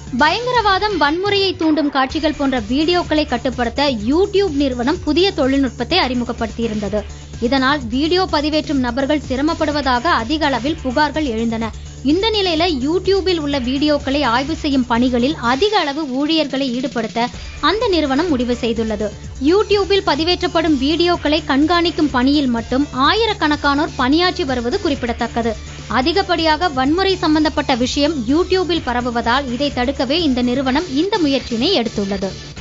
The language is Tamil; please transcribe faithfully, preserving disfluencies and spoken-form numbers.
பயங்கரவாதம், வன்முறையை தூண்டும் காட்சிகள் போன்ற வீடியோக்களை கட்டுப்படுத்த யூடியூப் நிறுவனம் புதிய தொழில்நுட்பத்தை அறிமுகப்படுத்தியிருந்தது. இதனால் வீடியோ பதிவேற்றும் நபர்கள் சிரமப்படுவதாக அதிக அளவில் புகார்கள் எழுந்தன. இந்த நிலையில யூடியூபில் உள்ள வீடியோக்களை ஆய்வு செய்யும் பணிகளில் அதிக அளவு ஊழியர்களை ஈடுபடுத்த அந்த நிறுவனம் முடிவு செய்துள்ளது. யூடியூபில் பதிவேற்றப்படும் வீடியோக்களை கண்காணிக்கும் பணியில் மட்டும் ஆயிரக்கணக்கானோர் பணியாற்றி வருவது குறிப்பிடத்தக்கது. அதிகப்படியாக வன்முறை சம்பந்தப்பட்ட விஷயம் யூடியூபில் பரவுவதால் இதை தடுக்கவே இந்த நிறுவனம் இந்த முயற்சியினை எடுத்துள்ளது.